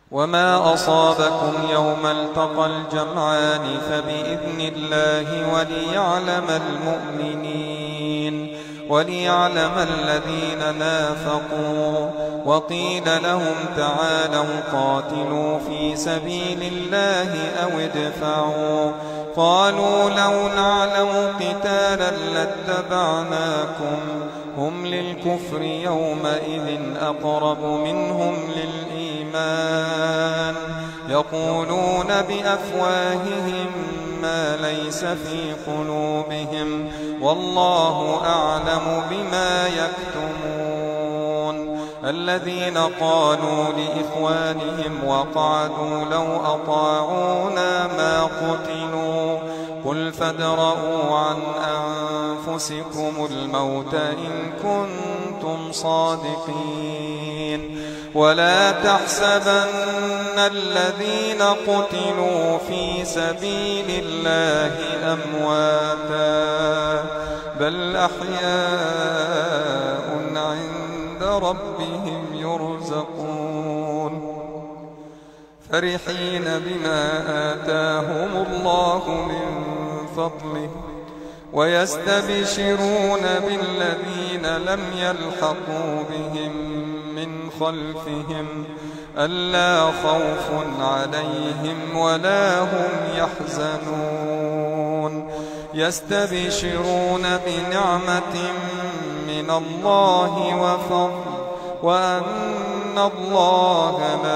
وما أصابكم يوم التقى الجمعان فبإذن الله وليعلم الذين نافقوا. وقيل لهم تعالوا قاتلوا في سبيل الله أو ادفعوا. قالوا لو نعلم قتالا لاتبعناكم هم للكفر يومئذ أقرب منهم للإيمان يقولون بأفواههم ما ليس في قلوبهم والله أعلم بما يكتمون. الذين قالوا لإخوانهم وقعدوا لو أطاعونا ما قتلوا قل فادرءوا عن أنفسكم الموت إن كنتم صادقين. ولا تحسبن الذين قتلوا في سبيل الله أمواتا بل أحياء عند ربهم يرزقون فرحين بما آتاهم الله من فضله ويستبشرون بالذين لم يلحقوا بهم من خلفهم ألا خوف عليهم ولا هم يحزنون. يستبشرون بنعمة من الله وفضل وأن الله